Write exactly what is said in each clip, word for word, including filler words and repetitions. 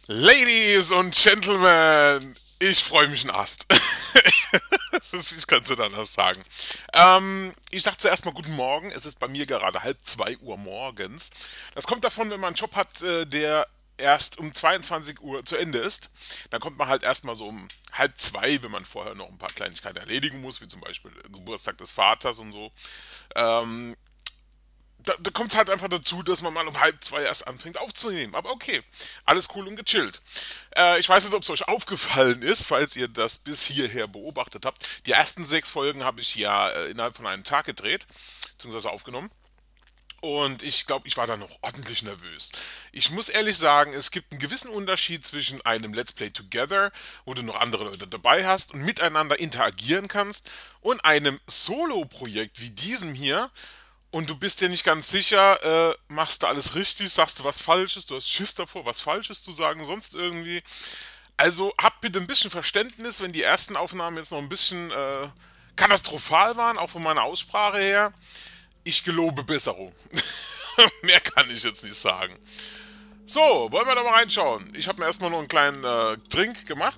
Ladies und Gentlemen, ich freue mich ein Ast. Das ist, ich kann es nicht anders sagen. Ähm, ich sage zuerst mal guten Morgen. Es ist bei mir gerade halb zwei Uhr morgens. Das kommt davon, wenn man einen Job hat, äh, der erst um zweiundzwanzig Uhr zu Ende ist. Dann kommt man halt erstmal so um halb zwei, wenn man vorher noch ein paar Kleinigkeiten erledigen muss, wie zum Beispiel Geburtstag des Vaters und so. Ähm, da, da kommt es halt einfach dazu, dass man mal um halb zwei erst anfängt aufzunehmen. Aber okay, alles cool und gechillt. Äh, ich weiß nicht, ob es euch aufgefallen ist, falls ihr das bis hierher beobachtet habt. Die ersten sechs Folgen habe ich ja äh, innerhalb von einem Tag gedreht, beziehungsweise aufgenommen. Und ich glaube, ich war da noch ordentlich nervös. Ich muss ehrlich sagen, es gibt einen gewissen Unterschied zwischen einem Let's Play Together, wo du noch andere Leute dabei hast und miteinander interagieren kannst, und einem Solo-Projekt wie diesem hier. Und du bist dir nicht ganz sicher, äh, machst du alles richtig, sagst du was Falsches, du hast Schiss davor, was Falsches zu sagen, sonst irgendwie. Also habt bitte ein bisschen Verständnis, wenn die ersten Aufnahmen jetzt noch ein bisschen äh, katastrophal waren, auch von meiner Aussprache her. Ich gelobe Besserung. Mehr kann ich jetzt nicht sagen. So, wollen wir da mal reinschauen. Ich habe mir erstmal noch einen kleinen äh, Drink gemacht.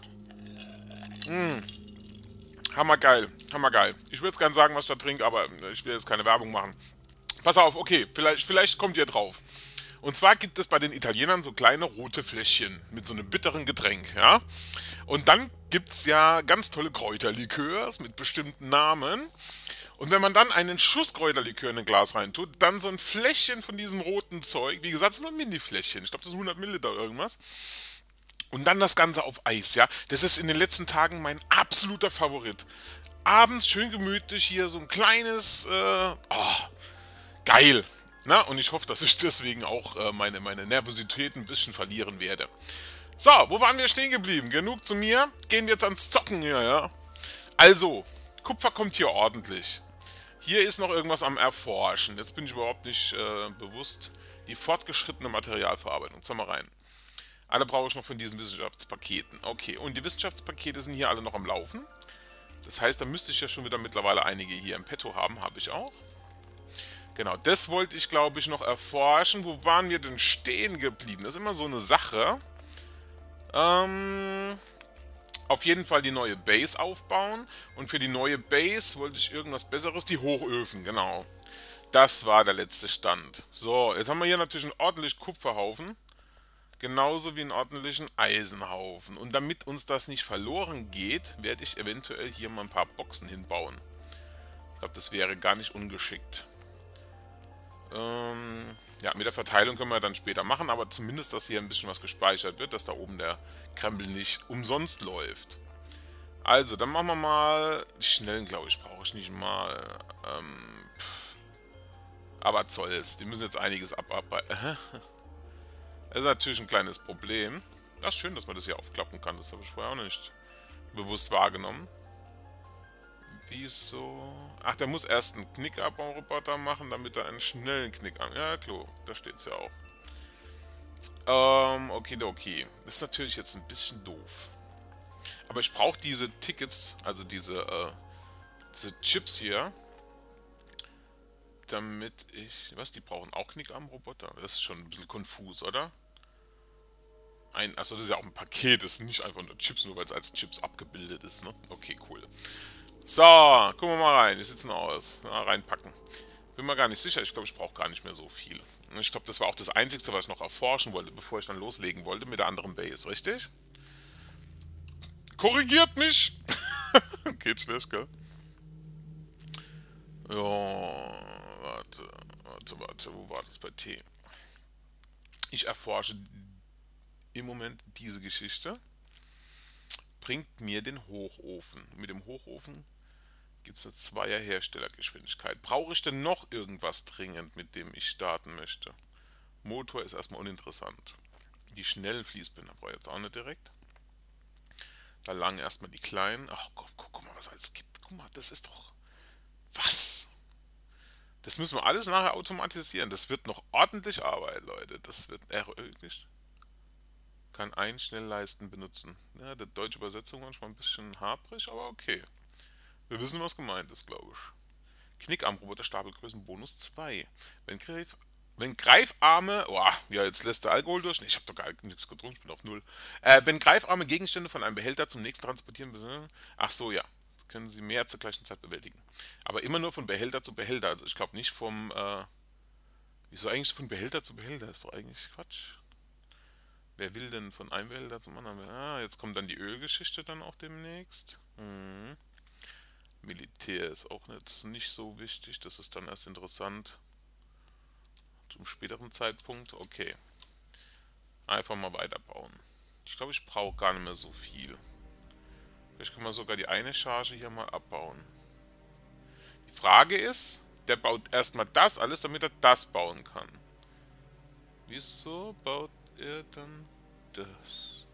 Mm, hammergeil, hammergeil. Ich würde jetzt gerne sagen, was ich da trinke, aber ich will jetzt keine Werbung machen. Pass auf, okay, vielleicht, vielleicht kommt ihr drauf. Und zwar gibt es bei den Italienern so kleine rote Fläschchen mit so einem bitteren Getränk, ja. Und dann gibt es ja ganz tolle Kräuterlikörs mit bestimmten Namen. Und wenn man dann einen Schuss Kräuterlikör in ein Glas reintut, dann so ein Fläschchen von diesem roten Zeug, wie gesagt, es sind nur Mini-Fläschchen, ich glaube, das sind hundert Milliliter oder irgendwas. Und dann das Ganze auf Eis, ja. Das ist in den letzten Tagen mein absoluter Favorit. Abends schön gemütlich hier so ein kleines, äh, oh, geil. Na, und ich hoffe, dass ich deswegen auch äh, meine, meine Nervosität ein bisschen verlieren werde. So, wo waren wir stehen geblieben? Genug zu mir. Gehen wir jetzt ans Zocken hier, ja. Also, Kupfer kommt hier ordentlich. Hier ist noch irgendwas am Erforschen. Jetzt bin ich überhaupt nicht äh, bewusst. Die fortgeschrittene Materialverarbeitung. Schau mal rein. Alle brauche ich noch von diesen Wissenschaftspaketen. Okay, und die Wissenschaftspakete sind hier alle noch am Laufen. Das heißt, da müsste ich ja schon wieder mittlerweile einige hier im Petto haben. Habe ich auch. Genau, das wollte ich, glaube ich, noch erforschen. Wo waren wir denn stehen geblieben? Das ist immer so eine Sache. Ähm, auf jeden Fall die neue Base aufbauen. Und für die neue Base wollte ich irgendwas Besseres. Die Hochöfen, genau. Das war der letzte Stand. So, jetzt haben wir hier natürlich einen ordentlichen Kupferhaufen. Genauso wie einen ordentlichen Eisenhaufen. Und damit uns das nicht verloren geht, werde ich eventuell hier mal ein paar Boxen hinbauen. Ich glaube, das wäre gar nicht ungeschickt. Ähm, ja, mit der Verteilung können wir dann später machen, aber zumindest, dass hier ein bisschen was gespeichert wird, dass da oben der Krempel nicht umsonst läuft. Also, dann machen wir mal. Die schnellen, glaube ich, brauche ich nicht mal. Ähm, pff, aber Zolls, die müssen jetzt einiges abarbeiten. Das ist natürlich ein kleines Problem. Das ist schön, dass man das hier aufklappen kann. Das habe ich vorher auch nicht bewusst wahrgenommen. Wieso? Ach, der muss erst einen Knickabbau-Roboter machen, damit er einen schnellen Knick an. Ja, klar, da steht es ja auch. Ähm, okay, okay. Das ist natürlich jetzt ein bisschen doof. Aber ich brauche diese Tickets, also diese, äh, diese Chips hier, damit ich. Was, die brauchen auch Knickarm-Roboter? Das ist schon ein bisschen konfus, oder? Ein, achso, das ist ja auch ein Paket, das sind nicht einfach nur Chips, nur weil es als Chips abgebildet ist, ne? Okay, cool. So, gucken wir mal rein. Wie sieht's denn aus? Na, reinpacken. Bin mir gar nicht sicher. Ich glaube, ich brauche gar nicht mehr so viel. Ich glaube, das war auch das Einzige, was ich noch erforschen wollte, bevor ich dann loslegen wollte mit der anderen Base, richtig? Korrigiert mich! Geht schlecht, gell? Ja, warte, warte, warte. Wo war das bei T? Ich erforsche im Moment diese Geschichte. Bringt mir den Hochofen. Mit dem Hochofen gibt es eine Zweier-Herstellergeschwindigkeit. Brauche ich denn noch irgendwas dringend, mit dem ich starten möchte? Motor ist erstmal uninteressant. Die schnellen Fließbänder brauche ich jetzt auch nicht direkt. Da lang erstmal die kleinen. Ach, guck, guck, guck mal, was alles gibt. Guck mal, das ist doch. Was? Das müssen wir alles nachher automatisieren. Das wird noch ordentlich Arbeit, Leute. Das wird wirklich. Kann ein Schnellleisten benutzen. Ja, die deutsche Übersetzung manchmal ein bisschen haprig, aber okay. Wir wissen, was gemeint ist, glaube ich. Knickarmroboter Stapelgrößen Bonus zwei. Wenn Griff Wenn Greifarme, oh, ja, jetzt lässt der Alkohol durch. Nee, ich habe doch gar nichts getrunken, ich bin auf Null. Äh, wenn greifarme Gegenstände von einem Behälter zum nächsten transportieren, ach so, ja, das können sie mehr zur gleichen Zeit bewältigen. Aber immer nur von Behälter zu Behälter. Also ich glaube nicht vom, äh, wieso eigentlich von Behälter zu Behälter? Ist doch eigentlich Quatsch. Wer will denn von einem Behälter zum anderen? Ah, jetzt kommt dann die Ölgeschichte dann auch demnächst. Hm. Militär ist auch nicht, nicht so wichtig, das ist dann erst interessant. Zum späteren Zeitpunkt, okay. Einfach mal weiterbauen. Ich glaube, ich brauche gar nicht mehr so viel. Vielleicht kann man sogar die eine Charge hier mal abbauen. Die Frage ist, der baut erstmal das alles, damit er das bauen kann. Wieso baut er dann das?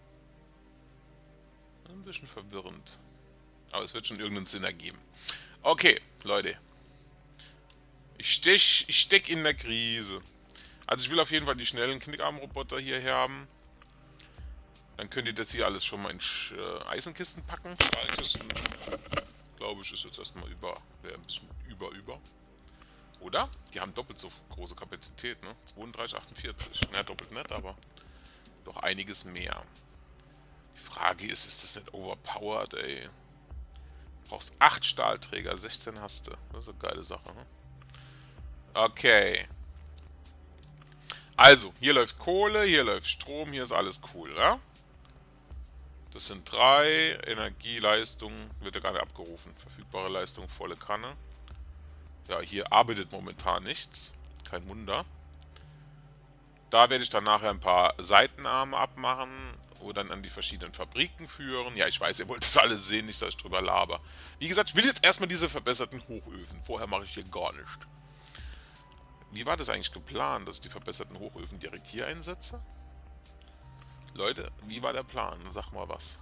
Ein bisschen verwirrend. Aber es wird schon irgendeinen Sinn ergeben. Okay, Leute. Ich stech, ich steck in der Krise. Also ich will auf jeden Fall die schnellen Knickarm-Roboter hierher haben. Dann könnt ihr das hier alles schon mal in äh, Eisenkisten packen. Stahlkisten, glaube ich, ist jetzt erstmal über. Wäre ein bisschen über, über. Oder? Die haben doppelt so große Kapazität, ne? zweiunddreißig, achtundvierzig. Na, doppelt nicht, aber doch einiges mehr. Die Frage ist, ist das nicht overpowered, ey? Du brauchst acht Stahlträger, sechzehn hast du. Das ist eine geile Sache, ne? Okay. Also, hier läuft Kohle, hier läuft Strom, hier ist alles cool, ja? Das sind drei. Energieleistung wird ja gar nicht abgerufen. Verfügbare Leistung, volle Kanne. Ja, hier arbeitet momentan nichts. Kein Wunder. Da werde ich dann nachher ein paar Seitenarme abmachen oder dann an die verschiedenen Fabriken führen. Ja, ich weiß, ihr wollt das alles sehen, nicht, dass ich drüber laber. Wie gesagt, ich will jetzt erstmal diese verbesserten Hochöfen. Vorher mache ich hier gar nichts. Wie war das eigentlich geplant, dass ich die verbesserten Hochöfen direkt hier einsetze? Leute, wie war der Plan? Sag mal was.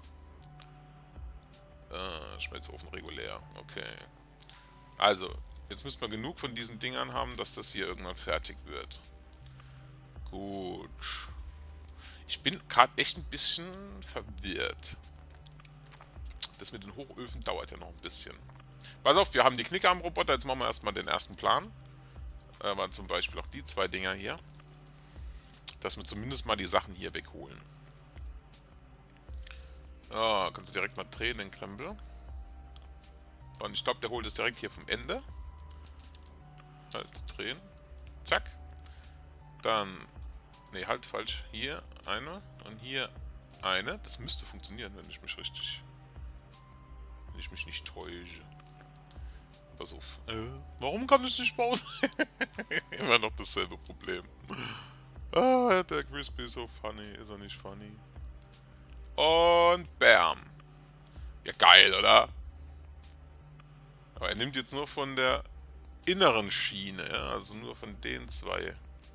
Äh, Schmelzofen regulär. Okay. Also, jetzt müssen wir genug von diesen Dingern haben, dass das hier irgendwann fertig wird. Gut. Ich bin gerade echt ein bisschen verwirrt. Das mit den Hochöfen dauert ja noch ein bisschen. Pass auf, wir haben die Knickarm-Roboter. Jetzt machen wir erstmal den ersten Plan. Äh, waren zum Beispiel auch die zwei Dinger hier. Dass wir zumindest mal die Sachen hier wegholen. Ja, kannst du direkt mal drehen, den Krempel. Und ich glaube, der holt es direkt hier vom Ende. Also drehen. Zack. Dann. Ne, halt falsch. Hier eine. Und hier eine. Das müsste funktionieren, wenn ich mich richtig. Wenn ich mich nicht täusche. Pass auf. Äh, warum kann ich nicht bauen? Immer noch dasselbe Problem. Ah, der Crispy ist so funny. Ist er nicht funny? Und bam. Ja, geil, oder? Aber er nimmt jetzt nur von der inneren Schiene, ja? Also nur von den zwei.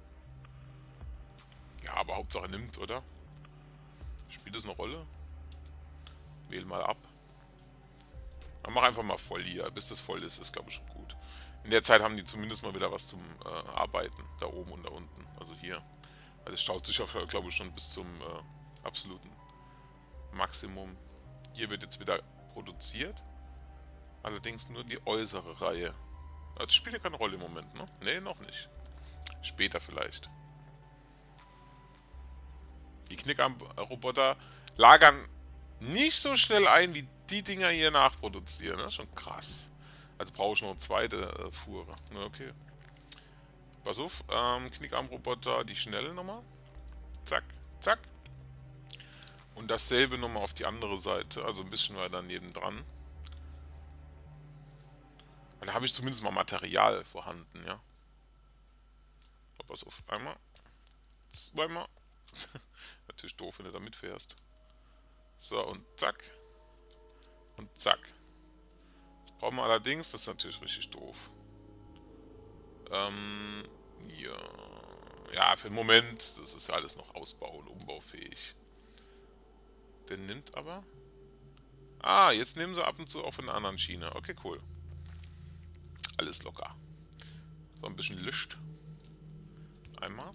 Ja, aber Hauptsache nimmt, oder? Spielt das eine Rolle? Wähl mal ab. Dann mach einfach mal voll hier. Bis das voll ist, ist glaube ich schon gut. In der Zeit haben die zumindest mal wieder was zum äh, Arbeiten. Da oben und da unten. Also hier. Weil es staut sich auf, glaube ich, schon bis zum äh, absoluten Maximum. Hier wird jetzt wieder produziert. Allerdings nur die äußere Reihe. Das spielt ja keine Rolle im Moment, ne? Ne, noch nicht. Später vielleicht. Die Knickarm-Roboter lagern nicht so schnell ein, wie die Dinger hier nachproduzieren. Das ist schon krass. Also brauche ich noch eine zweite äh, Fuhre. Na, okay. Pass auf, ähm, Knickarm-Roboter, die schnelle Nummer. Zack, zack. Und dasselbe nochmal auf die andere Seite, also ein bisschen weiter nebendran. Da habe ich zumindest mal Material vorhanden, ja. So, pass auf, einmal, zweimal. Natürlich doof, wenn du da mitfährst. So, und zack. Und zack. Jetzt brauchen wir allerdings, das ist natürlich richtig doof. Ähm, ja. Ja, für den Moment, das ist ja alles noch ausbau- und umbaufähig. Der nimmt aber... Ah, jetzt nehmen sie ab und zu auch von einer anderen Schiene. Okay, cool. Alles locker. So, ein bisschen Licht. Einmal.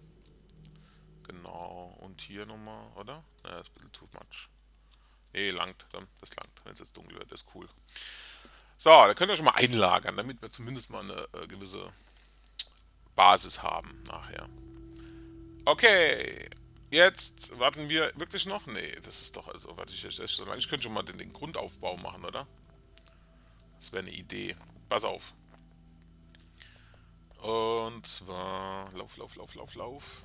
Genau. Und hier nochmal, oder? Ja, das ist ein bisschen too much. Nee, langt. Das langt. Wenn es jetzt dunkel wird, ist cool. So, da könnt ihr schon mal einlagern, damit wir zumindest mal eine äh, gewisse Basis haben nachher. Okay. Jetzt warten wir wirklich noch? Nee, das ist doch also, warte ich jetzt echt so lange. Ich könnte schon mal den, den Grundaufbau machen, oder? Das wäre eine Idee. Pass auf. Und zwar Lauf, Lauf, Lauf, Lauf, Lauf.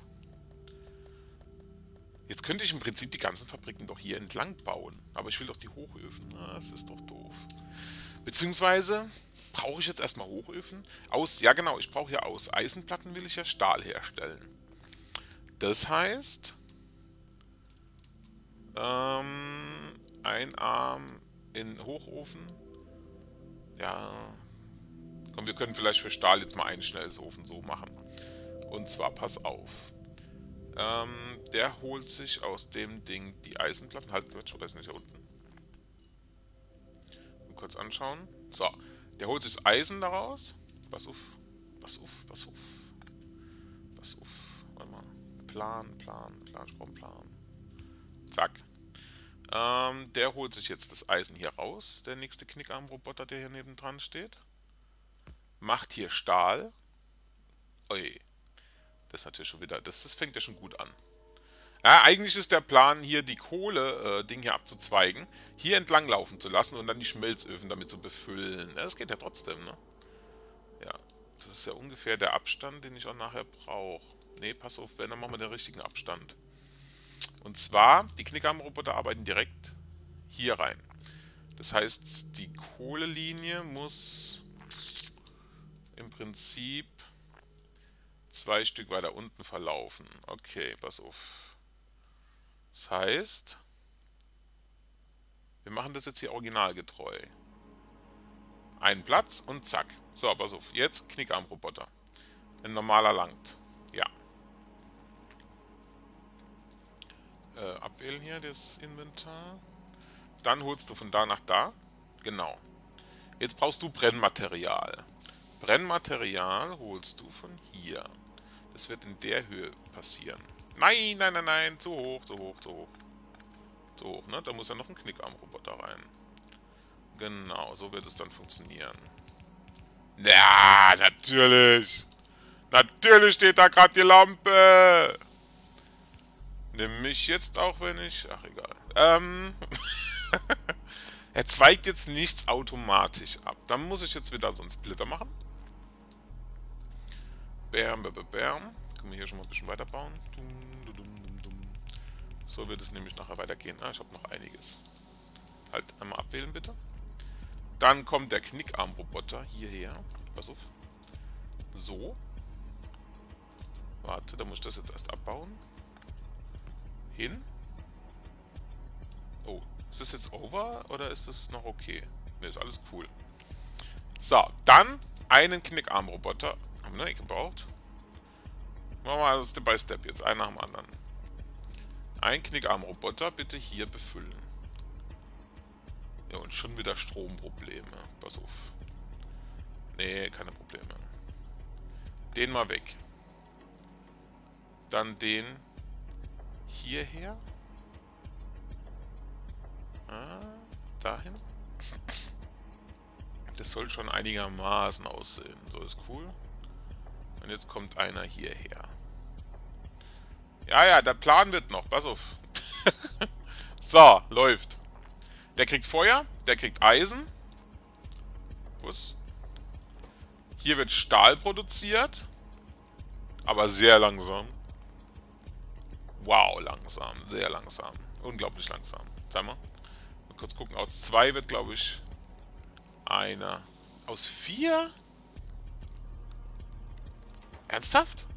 Jetzt könnte ich im Prinzip die ganzen Fabriken doch hier entlang bauen. Aber ich will doch die Hochöfen. Na, das ist doch doof. Beziehungsweise brauche ich jetzt erstmal Hochöfen? Aus, ja genau, ich brauche ja aus Eisenplatten will ich ja Stahl herstellen. Das heißt, ähm, ein Arm in Hochofen. Ja, komm, wir können vielleicht für Stahl jetzt mal einen schnelles Ofen so machen. Und zwar, pass auf. Ähm, der holt sich aus dem Ding die Eisenplatten. Halt, Quatsch, oder ist nicht hier unten? Mal kurz anschauen. So, der holt sich das Eisen daraus. Pass auf, pass auf, pass auf. Pass auf. Warte mal. Plan, Plan, Plan, ich brauche einen Plan. Zack. Ähm, der holt sich jetzt das Eisen hier raus. Der nächste Knickarm-Roboter, der hier nebendran steht. Macht hier Stahl. Ui. Das ist natürlich schon wieder, das, das fängt ja schon gut an. Ja, eigentlich ist der Plan, hier die Kohle-Ding äh, hier abzuzweigen, hier entlang laufen zu lassen und dann die Schmelzöfen damit zu befüllen. Ja, das geht ja trotzdem, ne? Ja, das ist ja ungefähr der Abstand, den ich auch nachher brauche. Ne, pass auf, wenn, dann machen wir den richtigen Abstand. Und zwar, die Knickarm-Roboter arbeiten direkt hier rein. Das heißt, die Kohlelinie muss im Prinzip zwei Stück weiter unten verlaufen. Okay, pass auf. Das heißt, wir machen das jetzt hier originalgetreu. Einen Platz und zack. So, pass auf. Jetzt Knickarm-Roboter. Ein normaler langt. Ja. Äh, abwählen hier das Inventar. Dann holst du von da nach da. Genau. Jetzt brauchst du Brennmaterial. Brennmaterial holst du von hier. Das wird in der Höhe passieren. Nein, nein, nein, nein. Zu hoch, zu hoch, zu hoch. Zu hoch, ne? Da muss ja noch ein Knickarm-Roboter rein. Genau, so wird es dann funktionieren. Ja, natürlich. Natürlich steht da gerade die Lampe. Nimm mich jetzt auch, wenn ich... Ach, egal. Ähm... er zweigt jetzt nichts automatisch ab. Dann muss ich jetzt wieder so einen Splitter machen. Bam, bam, bam. Können wir hier schon mal ein bisschen weiterbauen. So wird es nämlich nachher weitergehen. Ah, ich habe noch einiges. Halt einmal abwählen, bitte. Dann kommt der Knickarm-Roboter hierher. Pass auf. So. Warte, da muss ich das jetzt erst abbauen. Hin. Oh, ist das jetzt over oder ist das noch okay? Ne, ist alles cool. So, dann einen Knickarm-Roboter. Haben wir noch gebraucht? Machen wir mal Step by Step jetzt, einen nach dem anderen. Ein Knickarm-Roboter bitte hier befüllen. Ja, und schon wieder Stromprobleme. Pass auf. Nee, keine Probleme. Den mal weg. Dann den hierher. Ah, dahin. Das soll schon einigermaßen aussehen. So ist cool. Und jetzt kommt einer hierher. Ja, ja, der Plan wird noch. Pass auf. So, läuft. Der kriegt Feuer, der kriegt Eisen. Was? Hier wird Stahl produziert. Aber sehr langsam. Wow, langsam. Sehr langsam. Unglaublich langsam. Sag mal. Mal kurz gucken. Aus zwei wird, glaube ich, einer. Aus vier? Ernsthaft?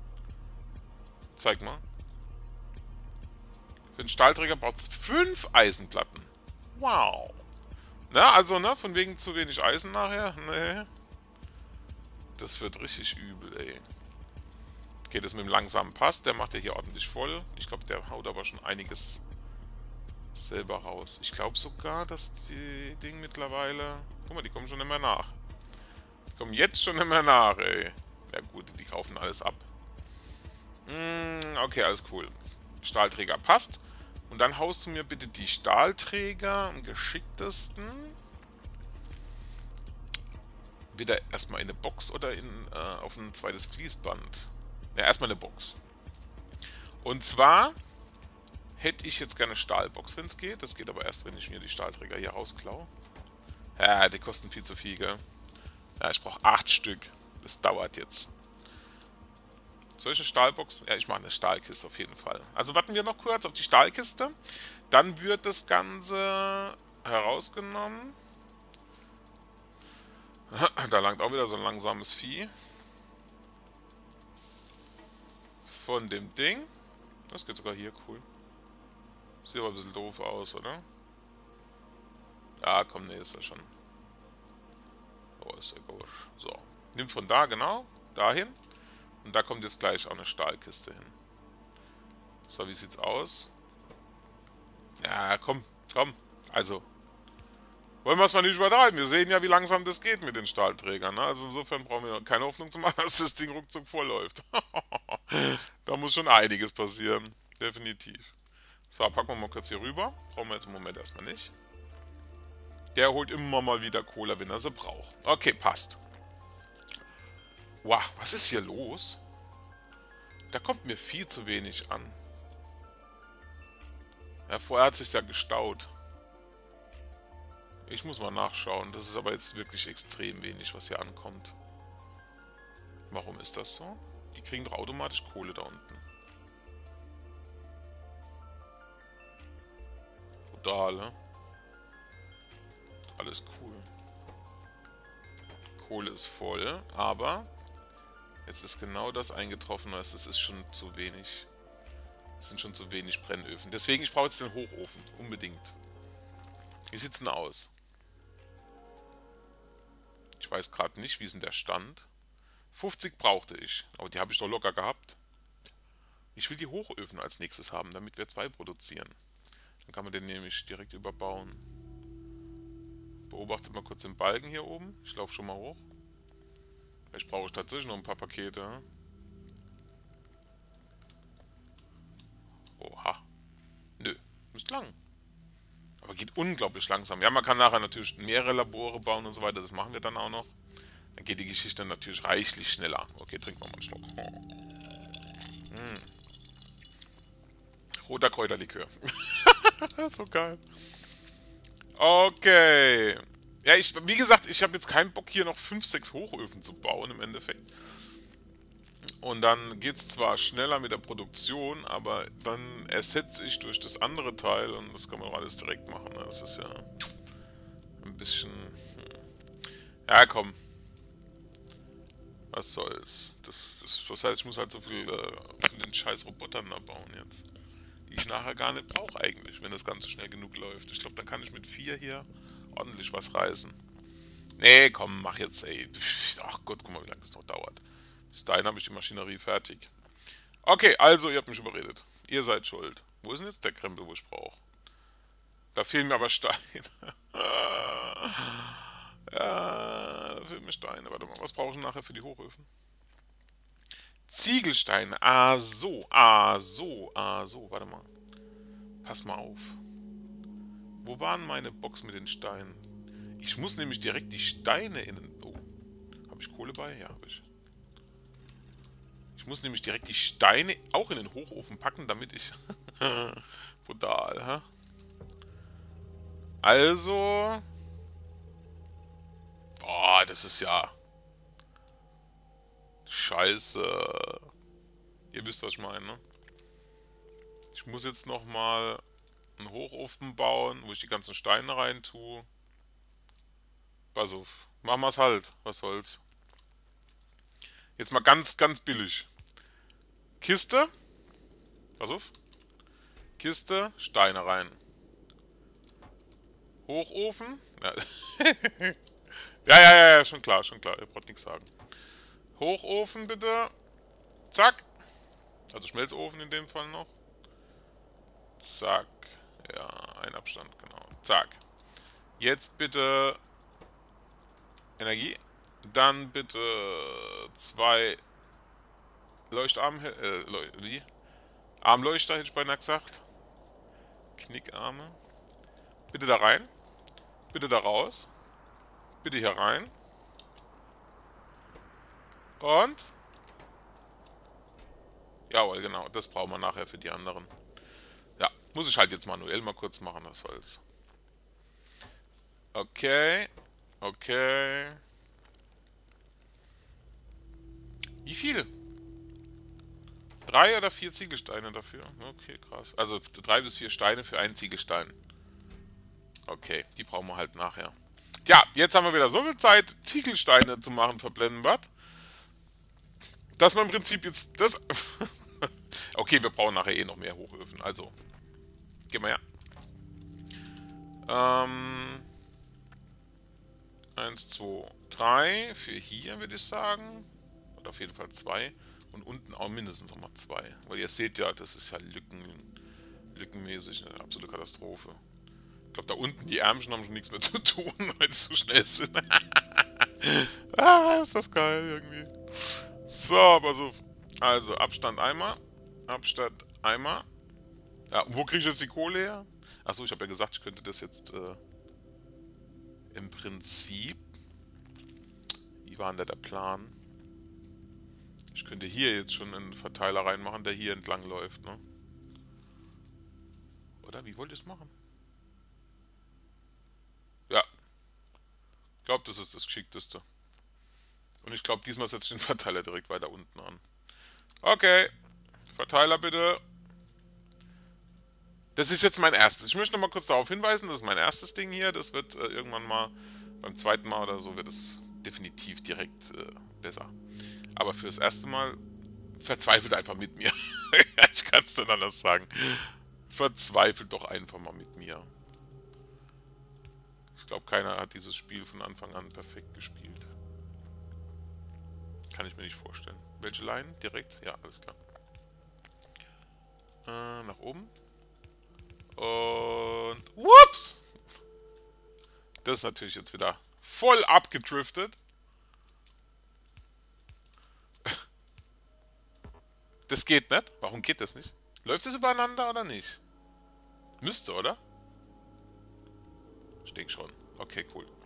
Zeig mal. Für den Stahlträger braucht es fünf Eisenplatten. Wow. Na, also, ne, von wegen zu wenig Eisen nachher. Nee. Das wird richtig übel, ey. Okay, das mit dem langsamen Pass, der macht ja hier ordentlich voll. Ich glaube, der haut aber schon einiges selber raus. Ich glaube sogar, dass die Dinge mittlerweile... Guck mal, die kommen schon immer nach. Die kommen jetzt schon immer nach, ey. Ja gut, die kaufen alles ab. Mm, okay, alles cool. Stahlträger passt. Und dann haust du mir bitte die Stahlträger am geschicktesten Wieder erstmal in eine Box oder in, äh, auf ein zweites Fließband? Ja, erstmal eine Box. Und zwar hätte ich jetzt gerne Stahlbox, wenn es geht. Das geht aber erst, wenn ich mir die Stahlträger hier rausklaue. Ja, die kosten viel zu viel, gell? Ja, ich brauche acht Stück. Das dauert jetzt. Solche Stahlboxen? Ja, ich mache eine Stahlkiste auf jeden Fall. Also warten wir noch kurz auf die Stahlkiste. Dann wird das Ganze herausgenommen. Da langt auch wieder so ein langsames Vieh. Von dem Ding. Das geht sogar hier, cool. Sieht aber ein bisschen doof aus, oder? Ja, komm, nee, ist ja schon. Oh, ist ja gut. So. Nimmt von da, genau. Dahin. Und da kommt jetzt gleich auch eine Stahlkiste hin. So, wie sieht's aus? Ja, komm, komm. Also. Wollen wir es mal nicht übertreiben. Wir sehen ja, wie langsam das geht mit den Stahlträgern. Ne? Also insofern brauchen wir keine Hoffnung zu machen, dass das Ding ruckzuck vollläuft. Da muss schon einiges passieren. Definitiv. So, packen wir mal kurz hier rüber. Brauchen wir jetzt im Moment erstmal nicht. Der holt immer mal wieder Cola, wenn er sie braucht. Okay, passt. Wow, was ist hier los? Da kommt mir viel zu wenig an. Ja, vorher hat es sich ja gestaut. Ich muss mal nachschauen. Das ist aber jetzt wirklich extrem wenig, was hier ankommt. Warum ist das so? Die kriegen doch automatisch Kohle da unten. Total, ne? Alles cool. Kohle ist voll, aber jetzt ist genau das eingetroffen, was es ist schon zu wenig. Es sind schon zu wenig Brennöfen. Deswegen, ich brauche jetzt den Hochofen. Unbedingt. Wie sieht's denn aus? Ich weiß gerade nicht, wie ist denn der Stand? fünfzig brauchte ich, aber die habe ich doch locker gehabt. Ich will die Hochöfen als nächstes haben, damit wir zwei produzieren. Dann kann man den nämlich direkt überbauen. Beobachtet mal kurz den Balken hier oben. Ich laufe schon mal hoch. Vielleicht brauche ich tatsächlich noch ein paar Pakete. Oha. Nö, ist lang. Aber geht unglaublich langsam. Ja, man kann nachher natürlich mehrere Labore bauen und so weiter. Das machen wir dann auch noch. Dann geht die Geschichte natürlich reichlich schneller. Okay, trinken wir mal einen Schluck. Hm. Roter Kräuterlikör. So geil. Okay. Ja, ich, wie gesagt, ich habe jetzt keinen Bock, hier noch fünf, sechs Hochöfen zu bauen im Endeffekt. Und dann geht es zwar schneller mit der Produktion, aber dann ersetze ich durch das andere Teil und das kann man auch alles direkt machen. Das ist ja ein bisschen... Hm. Ja, komm. Was soll's. Das, das, das heißt, ich muss halt so viel äh, von den scheiß Robotern da bauen jetzt. Die ich nachher gar nicht brauche eigentlich, wenn das Ganze schnell genug läuft. Ich glaube, dann kann ich mit vier hier ordentlich was reißen. Nee, komm, mach jetzt, ey. Ach Gott, guck mal, wie lange das noch dauert. Bis dahin habe ich die Maschinerie fertig. Okay, also, ihr habt mich überredet. Ihr seid schuld. Wo ist denn jetzt der Krempel, wo ich brauche? Da fehlen mir aber Steine. Ja, da fehlen mir Steine. Warte mal, was brauche ich nachher für die Hochöfen? Ziegelsteine. Ah, so. Ah, so. Ah, so. Warte mal. Pass mal auf. Wo waren meine Box mit den Steinen? Ich muss nämlich direkt die Steine in den... Oh. Habe ich Kohle bei? Ja, habe ich. Ich muss nämlich direkt die Steine auch in den Hochofen packen, damit ich... Brutal, hä? Also... Boah, das ist ja... Scheiße. Ihr wisst, was ich meine, ne? Ich muss jetzt nochmal einen Hochofen bauen, wo ich die ganzen Steine rein tue. Pass auf. Machen wir es halt. Was soll's. Jetzt mal ganz, ganz billig. Kiste. Pass auf. Kiste, Steine rein. Hochofen. Ja, ja, ja, ja, schon klar, schon klar. Ihr braucht nichts sagen. Hochofen bitte. Zack. Also Schmelzofen in dem Fall noch. Zack. Ja, ein Abstand, genau. Zack. Jetzt bitte Energie. Dann bitte zwei Leuchtarme. Äh, Leuch wie? Armleuchter hätte ich beinahe gesagt. Knickarme. Bitte da rein. Bitte da raus. Bitte hier rein. Und? Jawohl, genau. Das brauchen wir nachher für die anderen. Ja, muss ich halt jetzt manuell mal kurz machen, das Holz. Okay. Okay. Wie viel? Drei oder vier Ziegelsteine dafür? Okay, krass. Also drei bis vier Steine für einen Ziegelstein. Okay, die brauchen wir halt nachher. Tja, jetzt haben wir wieder so viel Zeit, Ziegelsteine zu machen für Blendenbad, dass man im Prinzip jetzt das... Okay, wir brauchen nachher eh noch mehr Hochöfen, also... Geh mal her. Ähm... Eins, zwei, drei für hier, würde ich sagen. Und auf jeden Fall zwei. Und unten auch mindestens nochmal zwei. Weil ihr seht ja, das ist ja Lücken, lückenmäßig eine absolute Katastrophe. Ich glaube, da unten die Ärmchen haben schon nichts mehr zu tun, weil sie so schnell sind. Ah, ist das geil irgendwie. So, aber so. Also, Abstand einmal. Abstand einmal. Ja, wo kriege ich jetzt die Kohle her? Achso, ich habe ja gesagt, ich könnte das jetzt äh, im Prinzip. Wie war denn da der Plan? Ich könnte hier jetzt schon einen Verteiler reinmachen, der hier entlang läuft, ne? Oder? Wie wollt ihr es machen? Ja. Ich glaube, das ist das Geschickteste. Und ich glaube, diesmal setze ich den Verteiler direkt weiter unten an. Okay. Verteiler bitte. Das ist jetzt mein erstes. Ich möchte noch mal kurz darauf hinweisen, das ist mein erstes Ding hier. Das wird äh, irgendwann mal, beim zweiten Mal oder so, wird es definitiv direkt äh, besser. Aber fürs erste Mal verzweifelt einfach mit mir. Ich kann es nicht anders sagen. Verzweifelt doch einfach mal mit mir. Ich glaube, keiner hat dieses Spiel von Anfang an perfekt gespielt. Kann ich mir nicht vorstellen. Welche Line? Direkt? Ja, alles klar. Äh, nach oben. Und... Whoops! Das ist natürlich jetzt wieder voll abgedriftet. Das geht nicht. Warum geht das nicht? Läuft es übereinander oder nicht? Müsste, oder? Ich denke schon. Okay, cool.